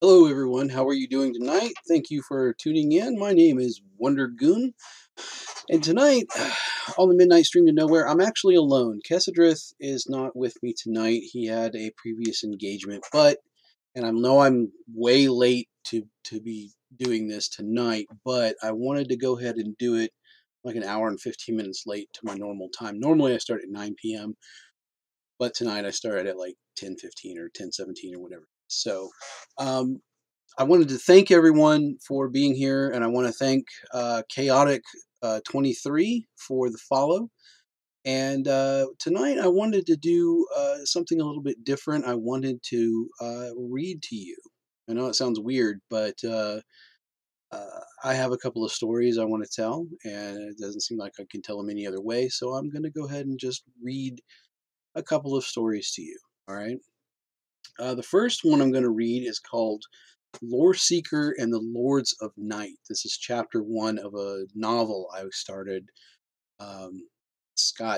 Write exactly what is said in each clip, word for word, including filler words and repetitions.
Hello, everyone. How are you doing tonight? Thank you for tuning in. My name is Wonder Goon, and tonight on the Midnight Stream to Nowhere, I'm actually alone. Kessidrith is not with me tonight. He had a previous engagement, but and I know I'm way late to to be doing this tonight, but I wanted to go ahead and do it like an hour and fifteen minutes late to my normal time. Normally, I start at nine p m, but tonight I started at like ten fifteen or ten seventeen or whatever. So, um, I wanted to thank everyone for being here, and I want to thank uh, Chaotic uh, twenty-three for the follow. And uh, tonight, I wanted to do uh, something a little bit different. I wanted to uh, read to you. I know it sounds weird, but uh, uh, I have a couple of stories I want to tell, and it doesn't seem like I can tell them any other way. So I'm going to go ahead and just read a couple of stories to you. All right. Uh, the first one I'm going to read is called Lore Seeker and the Lords of Night. This is chapter one of a novel I started. Um, it's got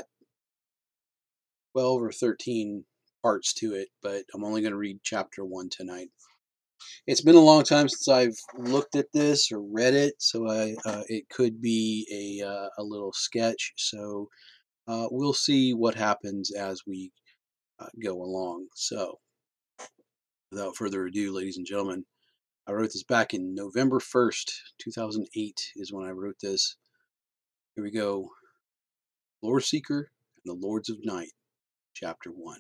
twelve or thirteen parts to it, but I'm only going to read chapter one tonight. It's been a long time since I've looked at this or read it, so I uh, it could be a uh, a little sketch. So uh, we'll see what happens as we uh, go along. So without further ado, ladies and gentlemen, I wrote this back in November first, two thousand eight is when I wrote this. Here we go. Lore Seeker and the Lords of Night, Chapter one.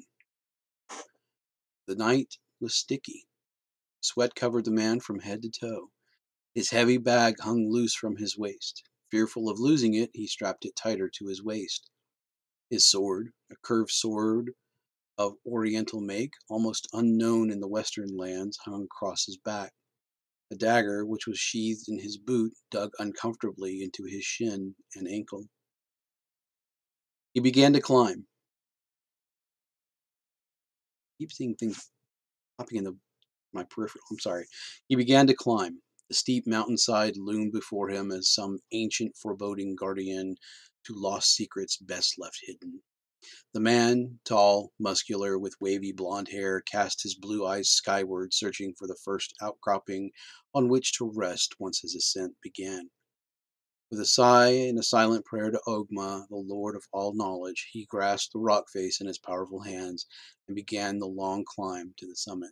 The night was sticky. Sweat covered the man from head to toe. His heavy bag hung loose from his waist. Fearful of losing it, he strapped it tighter to his waist. His sword, a curved sword of oriental make, almost unknown in the western lands, hung across his back. The dagger, which was sheathed in his boot, dug uncomfortably into his shin and ankle. He began to climb. I keep seeing things popping in the, my peripheral. I'm sorry. He began to climb. The steep mountainside loomed before him as some ancient foreboding guardian to lost secrets best left hidden. The man, tall, muscular, with wavy blond hair, cast his blue eyes skyward, searching for the first outcropping on which to rest once his ascent began. With a sigh and a silent prayer to Ogma, the Lord of all knowledge, he grasped the rock face in his powerful hands and began the long climb to the summit.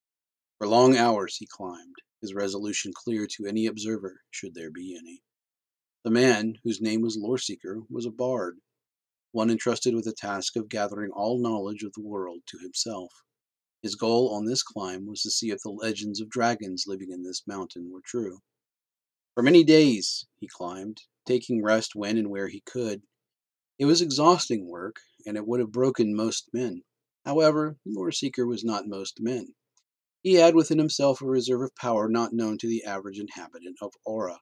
For long hours he climbed, his resolution clear to any observer, should there be any. The man, whose name was Loreseeker, was a bard, one entrusted with the task of gathering all knowledge of the world to himself. His goal on this climb was to see if the legends of dragons living in this mountain were true. For many days he climbed, taking rest when and where he could. It was exhausting work, and it would have broken most men. However, Loreseeker was not most men. He had within himself a reserve of power not known to the average inhabitant of Aura,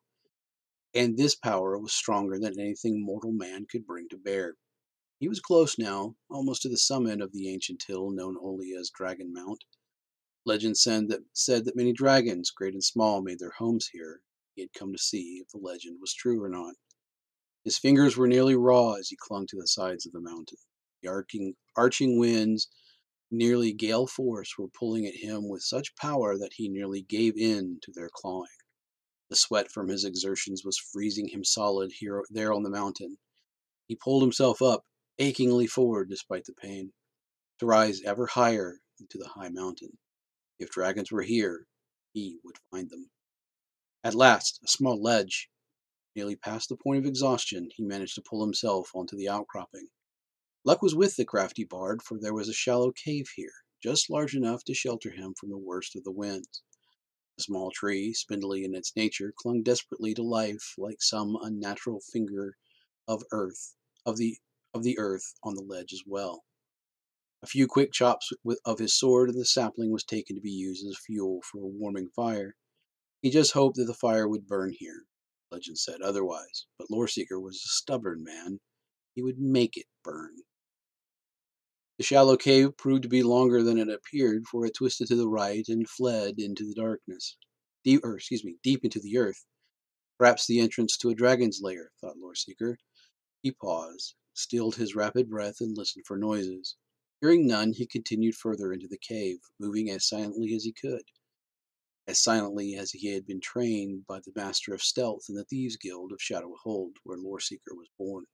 and this power was stronger than anything mortal man could bring to bear. He was close now, almost to the summit of the ancient hill known only as Dragon Mount. Legend said that, said that many dragons, great and small, made their homes here. He had come to see if the legend was true or not. His fingers were nearly raw as he clung to the sides of the mountain. The arcing, arching winds, nearly gale force, were pulling at him with such power that he nearly gave in to their clawing. The sweat from his exertions was freezing him solid here there on the mountain. He pulled himself up, achingly forward despite the pain, to rise ever higher into the high mountain. If dragons were here, he would find them. At last, a small ledge. Nearly past the point of exhaustion, he managed to pull himself onto the outcropping. Luck was with the crafty bard, for there was a shallow cave here, just large enough to shelter him from the worst of the winds. A small tree, spindly in its nature, clung desperately to life, like some unnatural finger of earth, of the of the earth on the ledge as well. A few quick chops of his sword, and the sapling was taken to be used as fuel for a warming fire. He just hoped that the fire would burn here. Legend said otherwise, but Loreseeker was a stubborn man. He would make it burn. The shallow cave proved to be longer than it appeared, for it twisted to the right and fled into the darkness. Deep, or excuse me, deep into the earth. Perhaps the entrance to a dragon's lair, thought Loreseeker. He paused, stilled his rapid breath, and listened for noises. Hearing none, he continued further into the cave, moving as silently as he could. as silently as he had been trained by the Master of Stealth in the Thieves' Guild of Shadow Hold, where Loreseeker was born.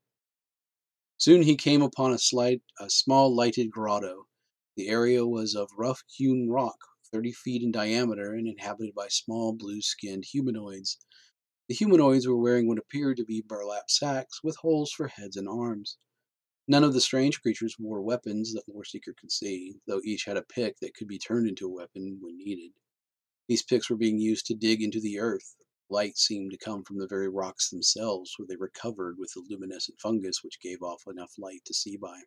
Soon he came upon a, slight, a small lighted grotto. The area was of rough-hewn rock, thirty feet in diameter, and inhabited by small blue-skinned humanoids. The humanoids were wearing what appeared to be burlap sacks with holes for heads and arms. None of the strange creatures wore weapons that Loreseeker could see, though each had a pick that could be turned into a weapon when needed. These picks were being used to dig into the earth. Light seemed to come from the very rocks themselves, where they were covered with a luminescent fungus which gave off enough light to see by.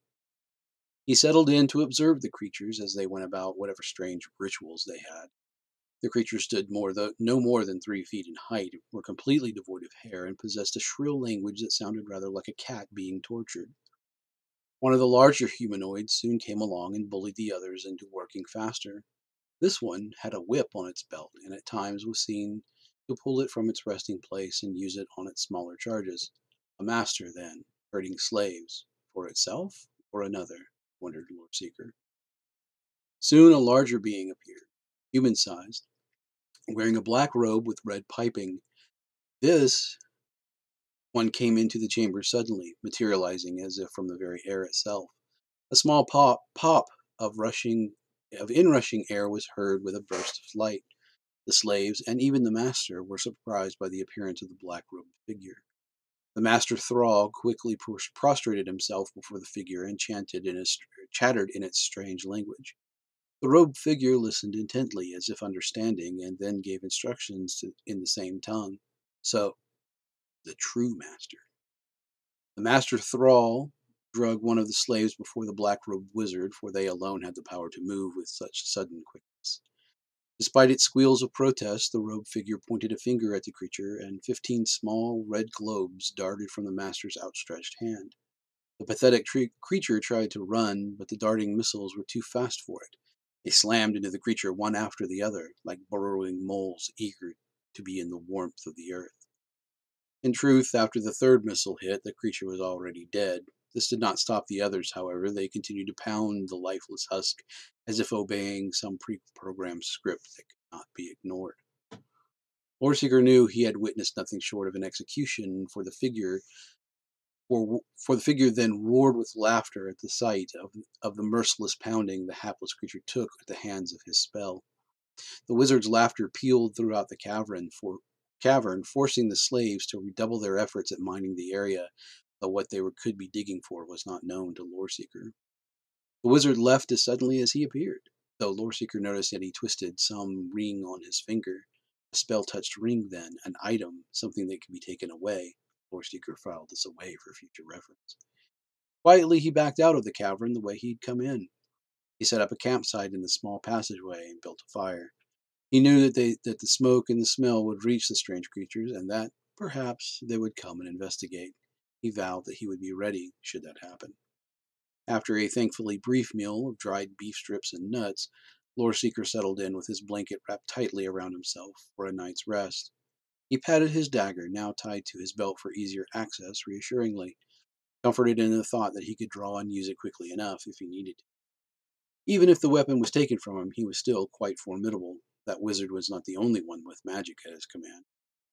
He settled in to observe the creatures as they went about whatever strange rituals they had. The creatures stood more th- no more than three feet in height, were completely devoid of hair, and possessed a shrill language that sounded rather like a cat being tortured. One of the larger humanoids soon came along and bullied the others into working faster. This one had a whip on its belt, and at times was seen to pull it from its resting place and use it on its smaller charges. A master, then, herding slaves, for itself or another, wondered Loreseeker. Soon a larger being appeared, human-sized, wearing a black robe with red piping. This one came into the chamber suddenly, materializing as if from the very air itself. A small pop, pop of rushing of inrushing air was heard with a burst of light. The slaves, and even the master, were surprised by the appearance of the black-robed figure. The master thrall quickly prostrated himself before the figure and chanted in a, chattered in its strange language. The robed figure listened intently, as if understanding, and then gave instructions to, in the same tongue. So, the true master. The master thrall drug one of the slaves before the black-robed wizard, for they alone had the power to move with such sudden quickness. Despite its squeals of protest, the robed figure pointed a finger at the creature, and fifteen small red globes darted from the master's outstretched hand. The pathetic tre- creature tried to run, but the darting missiles were too fast for it. They slammed into the creature one after the other, like burrowing moles eager to be in the warmth of the earth. In truth, after the third missile hit, the creature was already dead. This did not stop the others, however. They continued to pound the lifeless husk as if obeying some pre-programmed script that could not be ignored. Loreseeker knew he had witnessed nothing short of an execution, for the figure for, for the figure then roared with laughter at the sight of, of the merciless pounding the hapless creature took at the hands of his spell. The wizard's laughter pealed throughout the cavern, for, cavern, forcing the slaves to redouble their efforts at mining the area, though what they were, could be digging for was not known to Loreseeker. The wizard left as suddenly as he appeared, though Loreseeker noticed that he twisted some ring on his finger. A spell-touched ring, then, an item, something that could be taken away. Loreseeker filed this away for future reference. Quietly, he backed out of the cavern the way he'd come in. He set up a campsite in the small passageway and built a fire. He knew that, they, that the smoke and the smell would reach the strange creatures, and that, perhaps, they would come and investigate. He vowed that he would be ready should that happen. After a thankfully brief meal of dried beef strips and nuts, Loreseeker settled in with his blanket wrapped tightly around himself for a night's rest. He patted his dagger, now tied to his belt for easier access, reassuringly, comforted in the thought that he could draw and use it quickly enough if he needed to. Even if the weapon was taken from him, he was still quite formidable. That wizard was not the only one with magic at his command.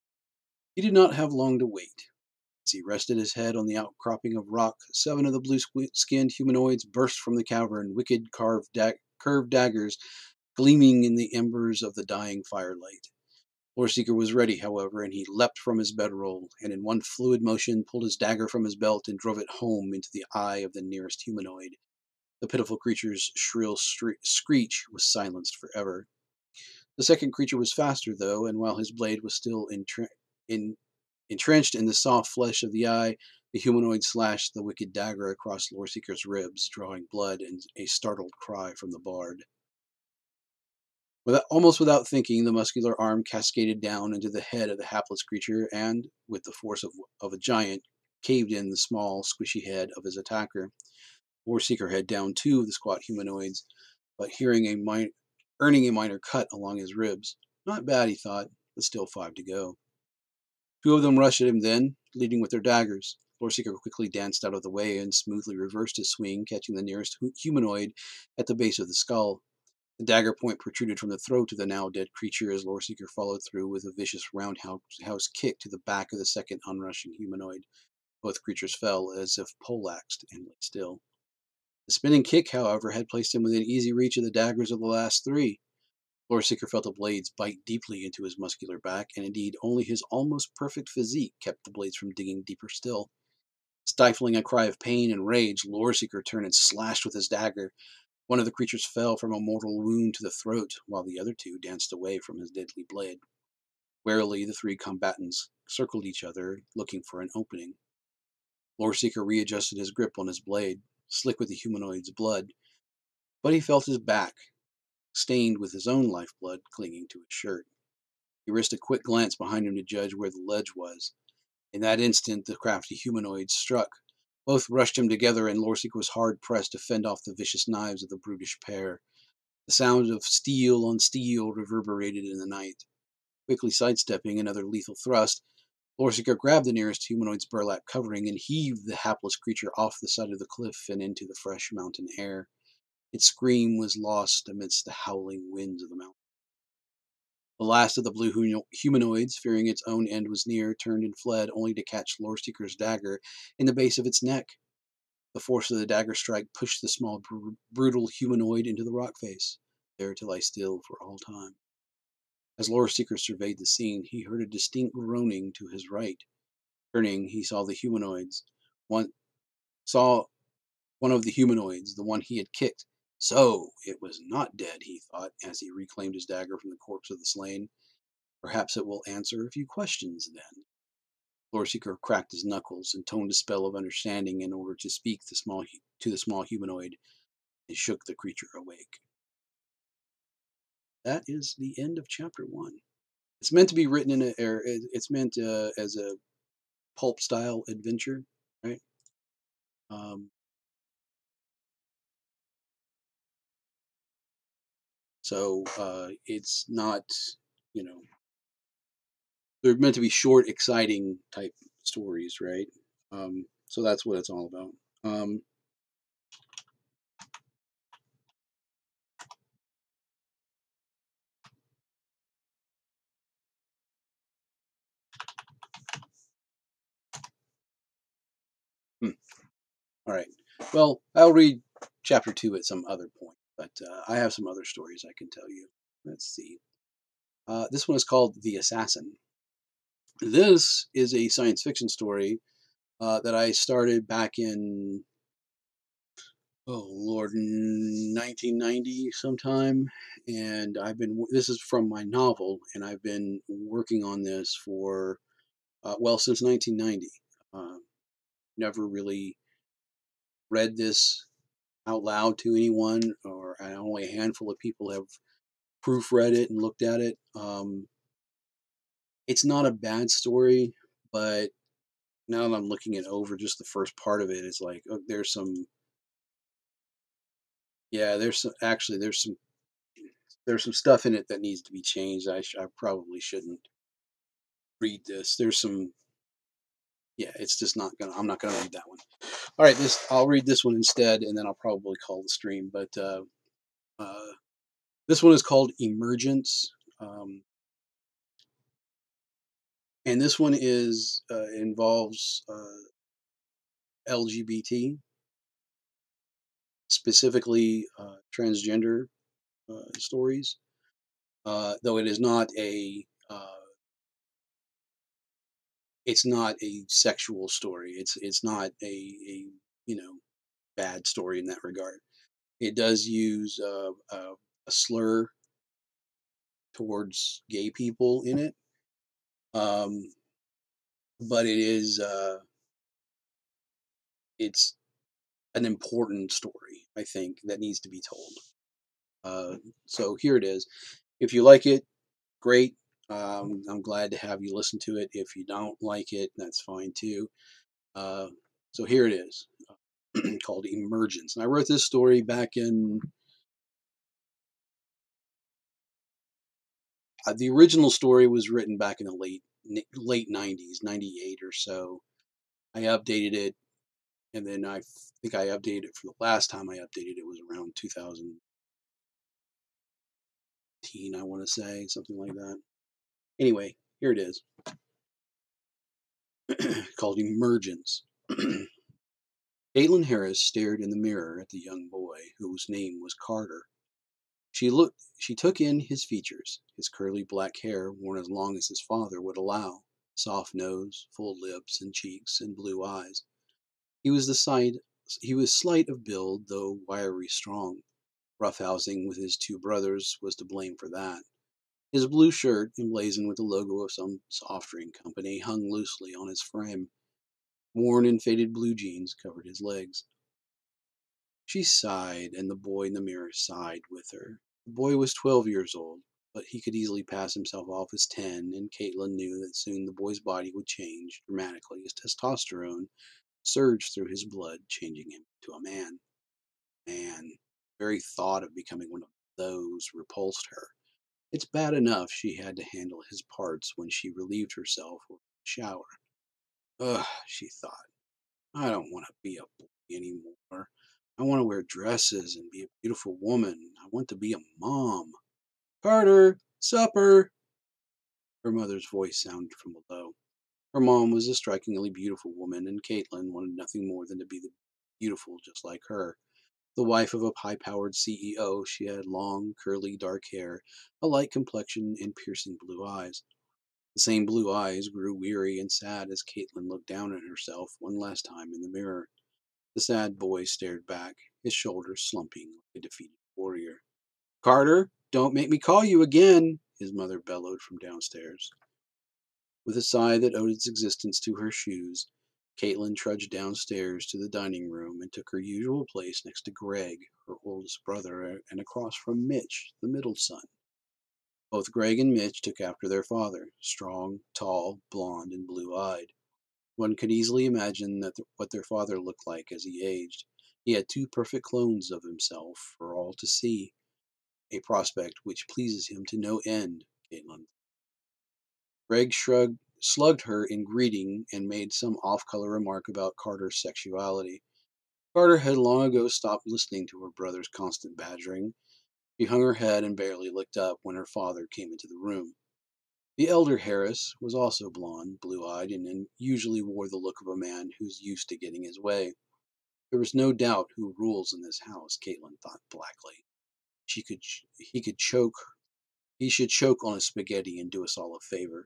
He did not have long to wait. As he rested his head on the outcropping of rock, seven of the blue-skinned humanoids burst from the cavern, wicked carved da- curved daggers gleaming in the embers of the dying firelight. Loreseeker was ready, however, and he leapt from his bedroll, and in one fluid motion pulled his dagger from his belt and drove it home into the eye of the nearest humanoid. The pitiful creature's shrill stre- screech was silenced forever. The second creature was faster, though, and while his blade was still entre- in, entrenched in the soft flesh of the eye, the humanoid slashed the wicked dagger across Loreseeker's ribs, drawing blood and a startled cry from the bard. Without, almost without thinking, the muscular arm cascaded down into the head of the hapless creature and, with the force of, of a giant, caved in the small, squishy head of his attacker. Loreseeker had downed two of the squat humanoids, but hearing a mi- earning a minor cut along his ribs. Not bad, he thought, but still five to go. Two of them rushed at him then, leading with their daggers. Loreseeker quickly danced out of the way and smoothly reversed his swing, catching the nearest humanoid at the base of the skull. The dagger point protruded from the throat of the now dead creature as Loreseeker followed through with a vicious roundhouse kick to the back of the second onrushing humanoid. Both creatures fell as if poleaxed and lay still. The spinning kick, however, had placed him within easy reach of the daggers of the last three. Loreseeker felt the blades bite deeply into his muscular back, and indeed only his almost perfect physique kept the blades from digging deeper still. Stifling a cry of pain and rage, Loreseeker turned and slashed with his dagger. One of the creatures fell from a mortal wound to the throat, while the other two danced away from his deadly blade. Warily, the three combatants circled each other, looking for an opening. Loreseeker readjusted his grip on his blade, slick with the humanoid's blood, but he felt his back, stained with his own lifeblood clinging to his shirt. He risked a quick glance behind him to judge where the ledge was. In that instant, the crafty humanoids struck. Both rushed him together, and Loreseeker was hard-pressed to fend off the vicious knives of the brutish pair. The sound of steel on steel reverberated in the night. Quickly sidestepping another lethal thrust, Loreseeker grabbed the nearest humanoid's burlap covering and heaved the hapless creature off the side of the cliff and into the fresh mountain air. Its scream was lost amidst the howling winds of the mountain. The last of the blue humanoids, fearing its own end was near, turned and fled, only to catch Loreseeker's dagger in the base of its neck. The force of the dagger strike pushed the small, br- brutal humanoid into the rock face, there to lie still for all time. As Loreseeker surveyed the scene, he heard a distinct groaning to his right. Turning, he saw the humanoids. One saw one of the humanoids, the one he had kicked. So it was not dead, he thought, as he reclaimed his dagger from the corpse of the slain. Perhaps it will answer a few questions then. Loreseeker cracked his knuckles and toned a spell of understanding in order to speak the small, to the small humanoid and shook the creature awake. That is the end of chapter one. It's meant to be written in a, or it's meant uh, as a pulp style adventure, right? Um, so uh, it's not, you know, they're meant to be short, exciting type stories, right? Um, so that's what it's all about. Um, hmm, all right. Well, I'll read chapter two at some other point, but uh, I have some other stories I can tell you. Let's see. Uh, this one is called The Assassin. This is a science fiction story uh, that I started back in, oh Lord, nineteen ninety sometime. And I've been, this is from my novel, and I've been working on this for, uh, well, since nineteen ninety. Uh, never really read this out loud to anyone, or only a handful of people have proofread it and looked at it. Um, it's not a bad story, but now that I'm looking it over, just the first part of it is like, oh, there's some, yeah, there's some, actually, there's some, there's some stuff in it that needs to be changed. I, sh- I probably shouldn't read this. There's some, yeah, it's just not gonna, I'm not gonna read that one. All right, this, I'll read this one instead, and then I'll probably call the stream. But uh, uh, this one is called Emergence. Um, and this one is, uh, involves uh, L G B T, specifically uh, transgender uh, stories. Uh, though it is not a uh, it's not a sexual story. It's it's not a, a you know bad story in that regard. It does use uh, uh, a slur towards gay people in it, um, but it is uh, it's an important story, I think, that needs to be told. Uh, so here it is. If you like it, great. Um, I'm glad to have you listen to it. If you don't like it, that's fine too. Uh, so here it is, called Emergence. And I wrote this story back in, uh, the original story was written back in the late late nineties, ninety-eight or so. I updated it, and then I think I updated it for the last time I updated it was around two thousand, teen, I want to say, something like that. Anyway, here it is, called Emergence. Caitlin Harris stared in the mirror at the young boy, whose name was Carter. She looked she took in his features, his curly black hair worn as long as his father would allow, soft nose, full lips and cheeks, and blue eyes. He was the side he was slight of build, though wiry strong. Roughhousing with his two brothers was to blame for that. His blue shirt, emblazoned with the logo of some soft drink company, hung loosely on his frame. Worn and faded blue jeans covered his legs. She sighed, and the boy in the mirror sighed with her. The boy was twelve years old, but he could easily pass himself off as ten, and Caitlin knew that soon the boy's body would change dramatically as testosterone surged through his blood, changing him to a man. Man, the very thought of becoming one of those repulsed her. It's bad enough she had to handle his parts when she relieved herself with a shower. Ugh, she thought. I don't want to be a boy anymore. I want to wear dresses and be a beautiful woman. I want to be a mom. Carter, supper! Her mother's voice sounded from below. Her mom was a strikingly beautiful woman, and Caitlin wanted nothing more than to be the beautiful just like her. The wife of a high-powered C E O, she had long, curly, dark hair, a light complexion, and piercing blue eyes. The same blue eyes grew weary and sad as Caitlin looked down at herself one last time in the mirror. The sad boy stared back, his shoulders slumping like a defeated warrior. Carter, don't make me call you again, his mother bellowed from downstairs. With a sigh that owed its existence to her shoes, Caitlin trudged downstairs to the dining room and took her usual place next to Greg, her oldest brother, and across from Mitch, the middle son. Both Greg and Mitch took after their father, strong, tall, blond, and blue-eyed. One could easily imagine that th- what their father looked like as he aged. He had two perfect clones of himself for all to see, a prospect which pleases him to no end, Caitlin. Greg shrugged, slugged her in greeting and made some off-color remark about Carter's sexuality. Carter had long ago stopped listening to her brother's constant badgering. She hung her head and barely looked up when her father came into the room. The elder Harris was also blond, blue-eyed, and usually wore the look of a man who's used to getting his way. There was no doubt who rules in this house, Caitlin thought blackly. She could, he could choke, he should choke on his spaghetti and do us all a favor.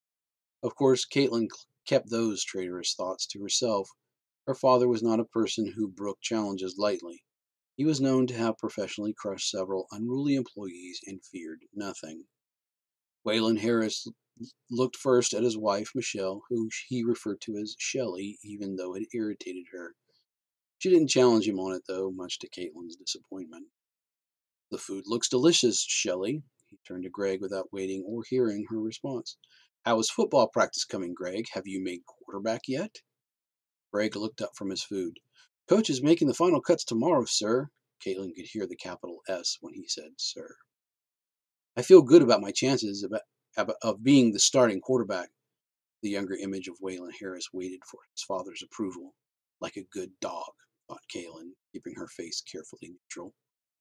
Of course, Caitlin kept those traitorous thoughts to herself. Her father was not a person who brooked challenges lightly. He was known to have professionally crushed several unruly employees and feared nothing. Waylon Harris looked first at his wife, Michelle, who he referred to as Shelley, even though it irritated her. She didn't challenge him on it, though, much to Caitlin's disappointment. The food looks delicious, Shelley. He turned to Greg without waiting or hearing her response. How is football practice coming, Greg? Have you made quarterback yet? Greg looked up from his food. Coach is making the final cuts tomorrow, sir. Caitlin could hear the capital S when he said sir. I feel good about my chances about, of being the starting quarterback. The younger image of Waylon Harris waited for his father's approval. Like a good dog, thought Caitlin, keeping her face carefully neutral.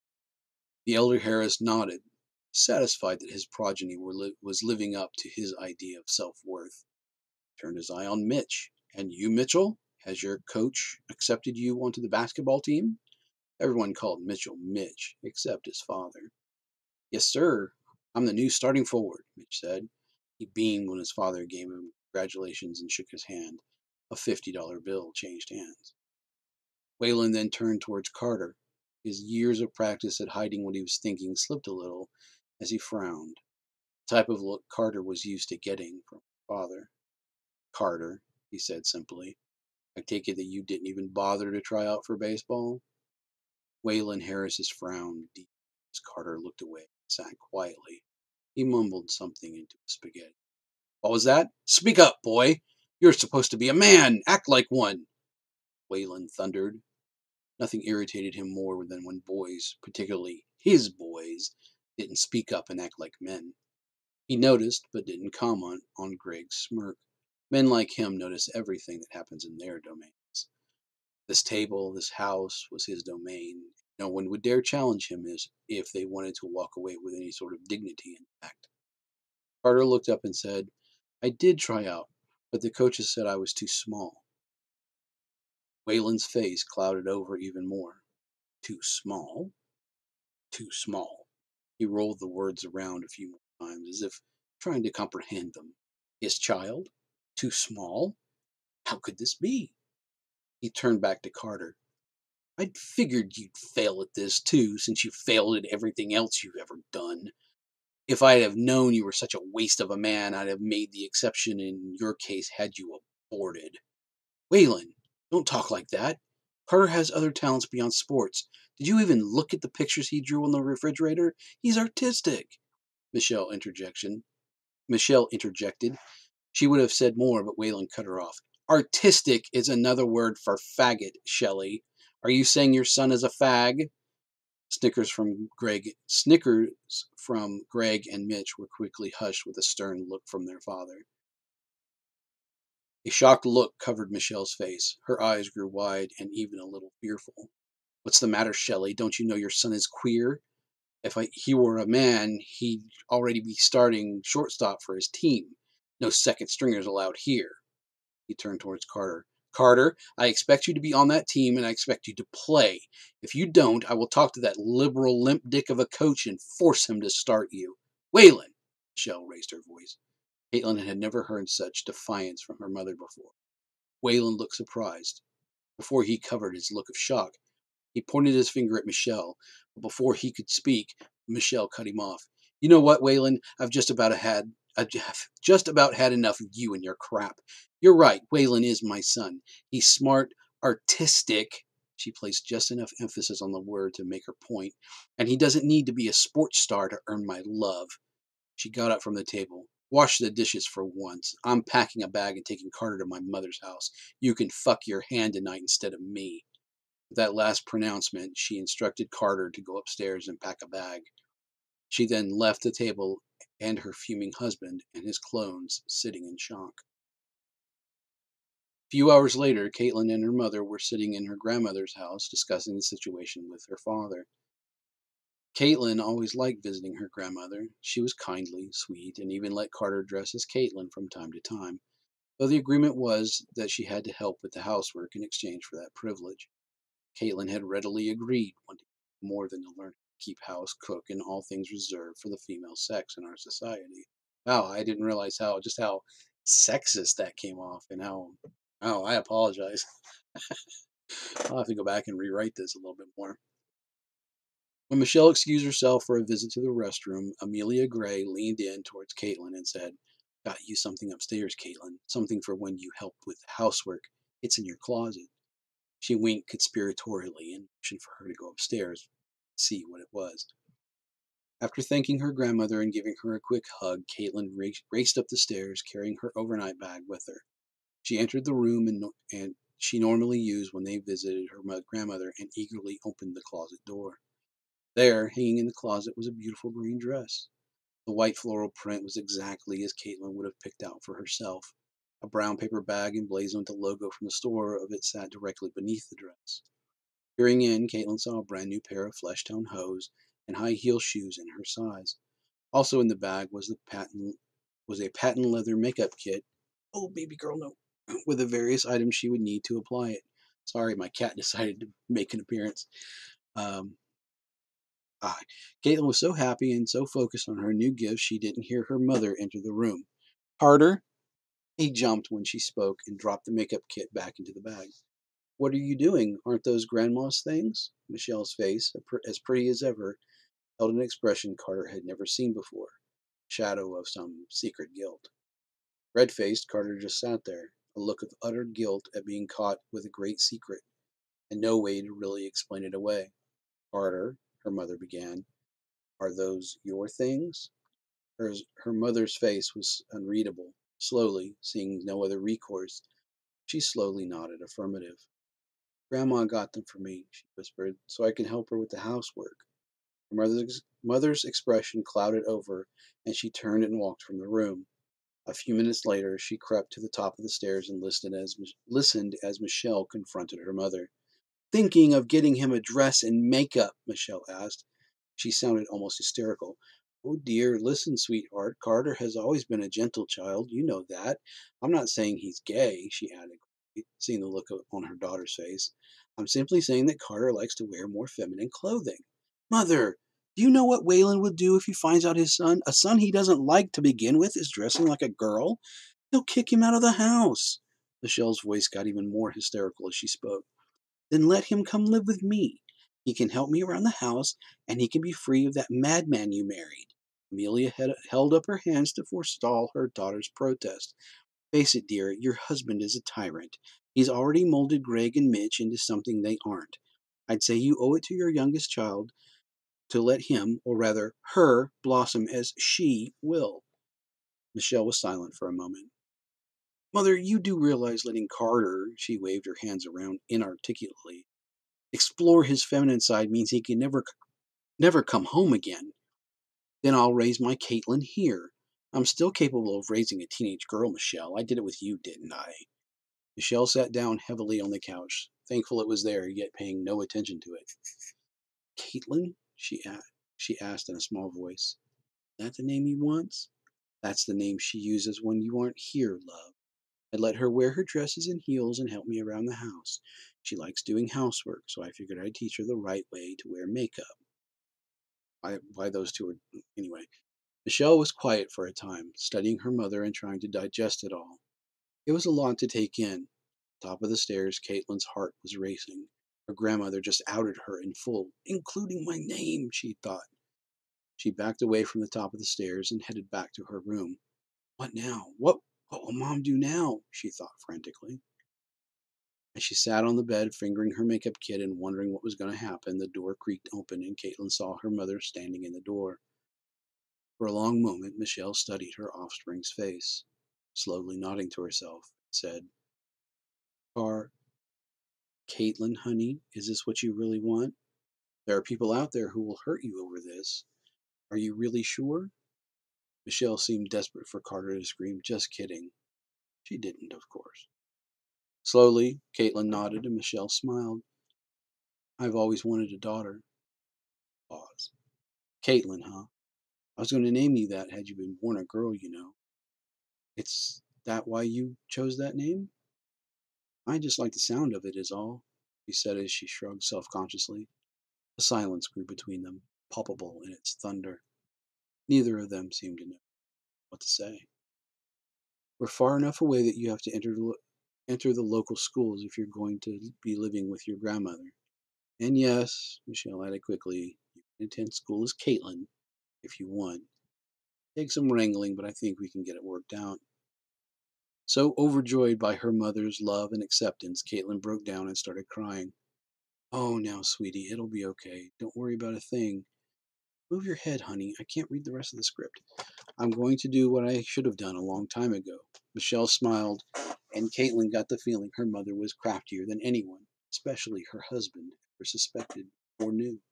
The elder Harris nodded, satisfied that his progeny were li- was living up to his idea of self-worth. Turned his eye on Mitch. And you, Mitchell? Has your coach accepted you onto the basketball team? Everyone called Mitchell Mitch, except his father. Yes, sir. I'm the new starting forward, Mitch said. He beamed when his father gave him congratulations and shook his hand. A fifty dollar bill changed hands. Waylon then turned towards Carter. His years of practice at hiding what he was thinking slipped a little as he frowned. The type of look Carter was used to getting from his father. Carter, he said simply, I take it that you didn't even bother to try out for baseball? Waylon Harris's frown deepened as Carter looked away and sat quietly. He mumbled something into his spaghetti. What was that? Speak up, boy! You're supposed to be a man! Act like one! Waylon thundered. Nothing irritated him more than when boys, particularly his boys, didn't speak up and act like men. He noticed, but didn't comment on Greg's smirk. Men like him notice everything that happens in their domains. This table, this house, was his domain. No one would dare challenge him as if they wanted to walk away with any sort of dignity intact. Carter looked up and said, I did try out, but the coaches said I was too small. Wayland's face clouded over even more. Too small? Too small. He rolled the words around a few more times, as if trying to comprehend them. His child? Too small? How could this be? He turned back to Carter. I'd figured you'd fail at this, too, since you failed at everything else you've ever done. If I'd have known you were such a waste of a man, I'd have made the exception in your case had you aborted. Wayland, don't talk like that. Carter has other talents beyond sports. Did you even look at the pictures he drew on the refrigerator? He's artistic. Michelle interjection. Michelle interjected. She would have said more, but Wayland cut her off. Artistic is another word for faggot, Shelley. Are you saying your son is a fag? Snickers from Greg Snickers from Greg and Mitch were quickly hushed with a stern look from their father. A shocked look covered Michelle's face. Her eyes grew wide and even a little fearful. What's the matter, Shelley? Don't you know your son is queer? If I, he were a man, he'd already be starting shortstop for his team. No second stringers allowed here. He turned towards Carter. Carter, I expect you to be on that team, and I expect you to play. If you don't, I will talk to that liberal limp dick of a coach and force him to start you. Wayland! Michelle raised her voice. Caitlin had never heard such defiance from her mother before. Wayland looked surprised. Before he covered his look of shock, he pointed his finger at Michelle, but before he could speak, Michelle cut him off. You know what, Wayland? I've just about had I've just about had enough of you and your crap. You're right, Wayland is my son. He's smart, artistic. She placed just enough emphasis on the word to make her point, and he doesn't need to be a sports star to earn my love. She got up from the table. Wash the dishes for once. I'm packing a bag and taking Carter to my mother's house. You can fuck your hand tonight instead of me. With that last pronouncement, she instructed Carter to go upstairs and pack a bag. She then left the table and her fuming husband and his clones sitting in shock. A few hours later, Caitlin and her mother were sitting in her grandmother's house discussing the situation with her father. Caitlin always liked visiting her grandmother. She was kindly, sweet, and even let Carter dress as Caitlin from time to time, though the agreement was that she had to help with the housework in exchange for that privilege. Caitlin had readily agreed, wanting more than to learn to keep house, cook, and all things reserved for the female sex in our society. Wow, I didn't realize how just how sexist that came off, and how. Oh, I apologize. I'll have to go back and rewrite this a little bit more. When Michelle excused herself for a visit to the restroom, Amelia Gray leaned in towards Caitlin and said, Got you something upstairs, Caitlin. Something for when you help with housework. It's in your closet. She winked conspiratorially and motioned for her to go upstairs and see what it was. After thanking her grandmother and giving her a quick hug, Caitlin raced up the stairs, carrying her overnight bag with her. She entered the room and, and she normally used when they visited her grandmother and eagerly opened the closet door. There, hanging in the closet, was a beautiful green dress. The white floral print was exactly as Caitlin would have picked out for herself. A brown paper bag emblazoned with the logo from the store of it sat directly beneath the dress. Peering in, Caitlin saw a brand new pair of flesh-tone hose and high-heel shoes in her size. Also in the bag was the patent was a patent leather makeup kit. Oh, baby girl, no. With the various items she would need to apply it. Sorry, my cat decided to make an appearance. Um, ah, Caitlin was so happy and so focused on her new gift she didn't hear her mother enter the room. Carter, he jumped when she spoke and dropped the makeup kit back into the bag. What are you doing? Aren't those grandma's things? Michelle's face, as pretty as ever, held an expression Carter had never seen before, a shadow of some secret guilt. Red-faced, Carter just sat there, a look of utter guilt at being caught with a great secret, and no way to really explain it away. Carter, her mother began, are those your things? Her, her mother's face was unreadable. Slowly, seeing no other recourse, she slowly nodded affirmative. Grandma got them for me, she whispered, so I can help her with the housework. Her mother's, mother's expression clouded over, and she turned and walked from the room. A few minutes later, she crept to the top of the stairs and listened as, listened as Michelle confronted her mother. thinking of getting him a dress and makeup?" Michelle asked. She sounded almost hysterical. "Oh dear, listen, sweetheart. Carter has always been a gentle child. You know that. I'm not saying he's gay," she added, seeing the look on her daughter's face. "I'm simply saying that Carter likes to wear more feminine clothing." "Mother, do you know what Waylon would do if he finds out his son, a son he doesn't like to begin with, is dressing like a girl? He'll kick him out of the house." Michelle's voice got even more hysterical as she spoke. "Then let him come live with me. He can help me around the house, and he can be free of that madman you married." Amelia had held up her hands to forestall her daughter's protest. "Face it, dear, your husband is a tyrant. He's already molded Greg and Mitch into something they aren't. I'd say you owe it to your youngest child to let him, or rather her, blossom as she will." Michelle was silent for a moment. "Mother, you do realize letting Carter," she waved her hands around inarticulately, "explore his feminine side means he can never never come home again. Then I'll raise my Caitlin here. I'm still capable of raising a teenage girl, Michelle. I did it with you, didn't I?" Michelle sat down heavily on the couch, thankful it was there, yet paying no attention to it. "Caitlin?" she asked, she asked in a small voice. "That the name he wants?" "That's the name she uses when you aren't here, love. I let her wear her dresses and heels and help me around the house. She likes doing housework, so I figured I'd teach her the right way to wear makeup." Why, why those two were. Anyway, Michelle was quiet for a time, studying her mother and trying to digest it all. It was a lot to take in. Top of the stairs, Caitlin's heart was racing. Her grandmother just outed her in full, "including my name," she thought. She backed away from the top of the stairs and headed back to her room. What now? What, what will Mom do now? She thought frantically. As she sat on the bed, fingering her makeup kit and wondering what was going to happen, the door creaked open and Caitlin saw her mother standing in the door. For a long moment, Michelle studied her offspring's face. Slowly nodding to herself, said, "Car, Caitlin, honey, is this what you really want? There are people out there who will hurt you over this. Are you really sure?" Michelle seemed desperate for Carter to scream, "Just kidding." She didn't, of course. Slowly, Caitlin nodded and Michelle smiled. "I've always wanted a daughter." Pause. "Caitlin, huh? I was going to name you that had you been born a girl, you know." "It's that why you chose that name?" "I just like the sound of it is all," she said as she shrugged self-consciously. A silence grew between them, palpable in its thunder. Neither of them seemed to know what to say. "We're far enough away that you have to enter the, enter the local schools if you're going to be living with your grandmother. And yes," Michelle added quickly, "you can attend school as Caitlin if you want. Take some wrangling, but I think we can get it worked out." So overjoyed by her mother's love and acceptance, Caitlin broke down and started crying. "Oh, now, sweetie, it'll be okay. Don't worry about a thing. Move your head, honey. I can't read the rest of the script. I'm going to do what I should have done a long time ago." Michelle smiled, and Caitlin got the feeling her mother was craftier than anyone, especially her husband, ever suspected or knew.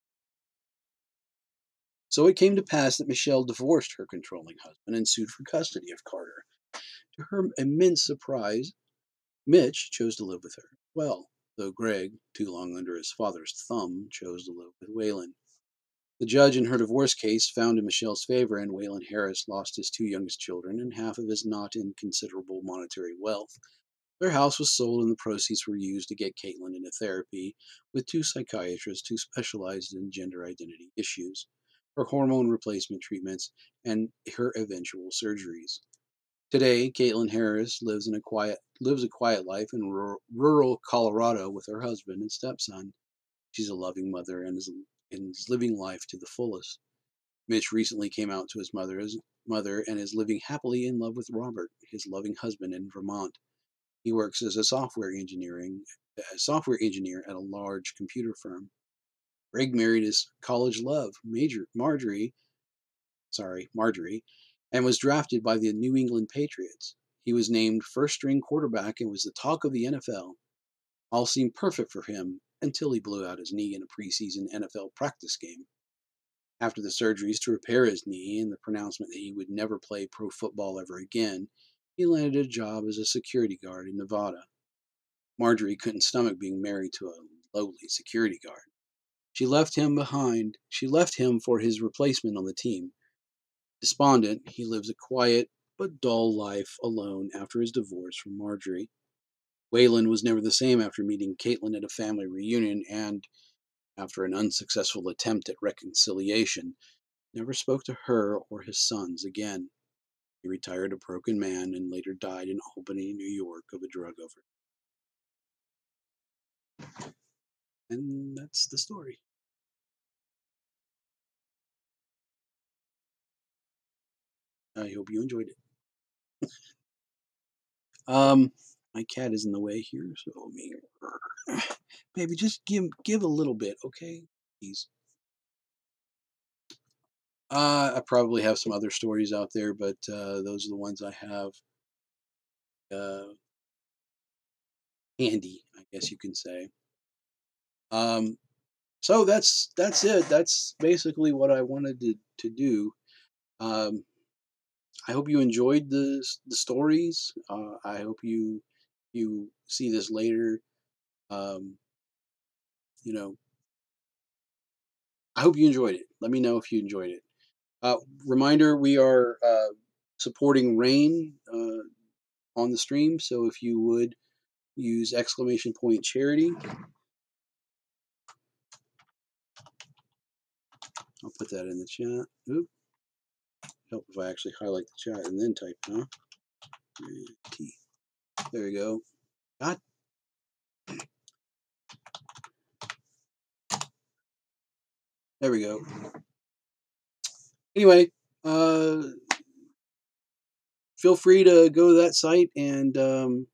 So it came to pass that Michelle divorced her controlling husband and sued for custody of Carter. To her immense surprise, Mitch chose to live with her. Well, though Greg, too long under his father's thumb, chose to live with Waylon. The judge in her divorce case found in Michelle's favor, and Waylon Harris lost his two youngest children and half of his not inconsiderable monetary wealth. Their house was sold, and the proceeds were used to get Caitlin into therapy with two psychiatrists who specialized in gender identity issues, her hormone replacement treatments, and her eventual surgeries. Today, Caitlin Harris lives in a quiet lives a quiet life in rural, rural Colorado with her husband and stepson. She's a loving mother and is, and is living life to the fullest. Mitch recently came out to his mother's mother and is living happily in love with Robert, his loving husband in Vermont. He works as a software engineering a software engineer at a large computer firm. Greg married his college love, Major Marjorie, sorry, Marjorie, and was drafted by the New England Patriots. He was named first-string quarterback and was the talk of the N F L. All seemed perfect for him until he blew out his knee in a preseason N F L practice game. After the surgeries to repair his knee and the pronouncement that he would never play pro football ever again, he landed a job as a security guard in Nevada. Marjorie couldn't stomach being married to a lowly security guard. She left him behind. She left him for his replacement on the team. Despondent, he lives a quiet but dull life alone after his divorce from Marjorie. Waylon was never the same after meeting Caitlin at a family reunion and, after an unsuccessful attempt at reconciliation, never spoke to her or his sons again. He retired a broken man and later died in Albany, New York, of a drug overdose. And that's the story. I hope you enjoyed it. um, my cat is in the way here, so me, baby, just give give a little bit, okay? Please. Uh, I probably have some other stories out there, but uh, those are the ones I have uh, handy, I guess you can say. Um, so that's that's it. That's basically what I wanted to to do. Um, I hope you enjoyed the the stories. Uh, I hope you you see this later. Um, you know, I hope you enjoyed it. Let me know if you enjoyed it. Uh, reminder: we are uh, supporting Rain uh, on the stream, so if you would use exclamation point charity. I'll put that in the chat. Oop. Help if I actually highlight the chat and then type, huh? T. There we go. God. There we go. Anyway, uh, feel free to go to that site and um,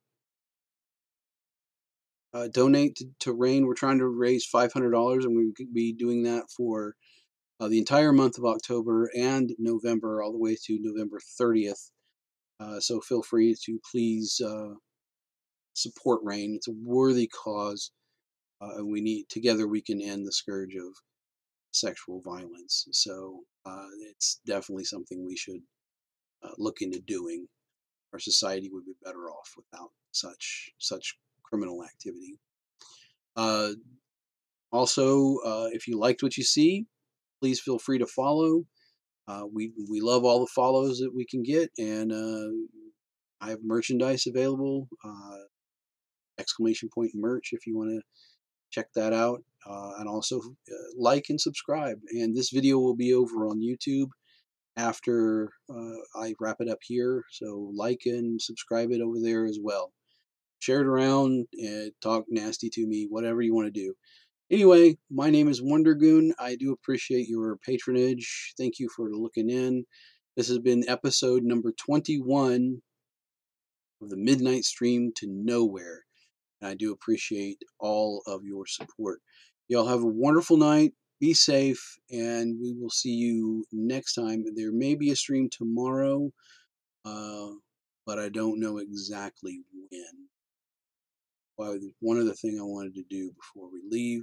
uh, donate to, to Rain. We're trying to raise five hundred dollars, and we could be doing that for uh, the entire month of October and November, all the way to November thirtieth. Uh, so feel free to please uh, support Rain. It's a worthy cause, uh, and we need together we can end the scourge of sexual violence. So uh, it's definitely something we should uh, look into doing. Our society would be better off without such such criminal activity. Uh, also, uh, if you liked what you see, please feel free to follow. Uh, we we love all the follows that we can get, and uh, I have merchandise available. Uh, exclamation point merch if you want to check that out, uh, and also uh, like and subscribe. And this video will be over on YouTube after uh, I wrap it up here. So like and subscribe it over there as well. Share it around and talk nasty to me, whatever you want to do. Anyway, my name is Wondergoon. I do appreciate your patronage. Thank you for looking in. This has been episode number twenty-one of the Midnight Stream to Nowhere. And I do appreciate all of your support. Y'all have a wonderful night. Be safe, and we will see you next time. There may be a stream tomorrow, uh, but I don't know exactly when. Well, one other thing I wanted to do before we leave.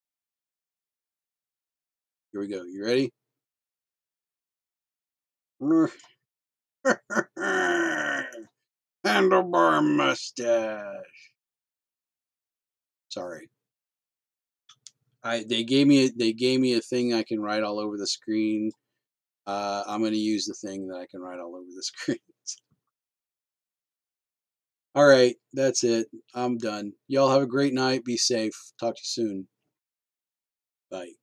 Here we go. You ready? Handlebar mustache. Sorry. I they gave me a, they gave me a thing I can write all over the screen. Uh, I'm going to use the thing that I can write all over the screen. All right, that's it. I'm done. Y'all have a great night. Be safe. Talk to you soon. Bye.